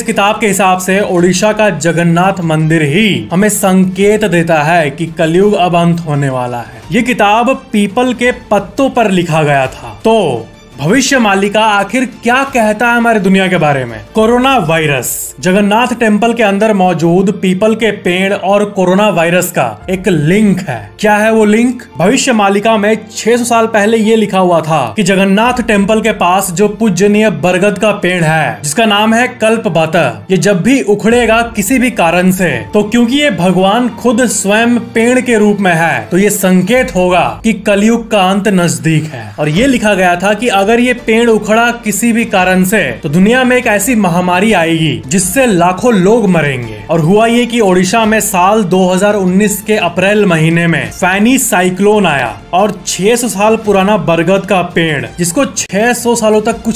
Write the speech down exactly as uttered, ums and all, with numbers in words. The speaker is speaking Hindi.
इस किताब के हिसाब से ओडिशा का जगन्नाथ मंदिर ही हमें संकेत देता है कि कलयुग अब अंत होने वाला है। ये किताब पीपल के पत्तों पर लिखा गया था। तो भविष्य मालिका आखिर क्या कहता है हमारी दुनिया के बारे में? Corona virus. जगन्नाथ टेम्पल के अंदर मौजूद पीपल के पेड़ और कोरोना वायरस का एक लिंक है। क्या है वो लिंक? भविष्य मालिका में छह सौ साल पहले ये लिखा हुआ था कि जगन्नाथ टेम्पल के पास जो पूजनीय बरगद का पेड़ है, जिसका नाम है कल्पवत, ये जब भी उखड़ेगा किसी भी कारण से, तो क्योंकि ये भगवान खुद स्वयं पेड़ के रूप में है, तो ये संकेत होगा कि कलयुग का अंत नजदीक है। और ये लिखा गया था कि अगर ये पेड़ उखड़ा किसी भी कारण से, तो दुनिया में एक ऐसी महामारी आएगी जिससे लाखों लोग मरेंगे। और हुआ ये कि ओडिशा में साल दो हज़ार उन्नीस के अप्रैल महीने में फैनी साइक्लोन आया और छह सौ साल पुराना बरगद का पेड़, जिसको छह सौ सालों तक कुछ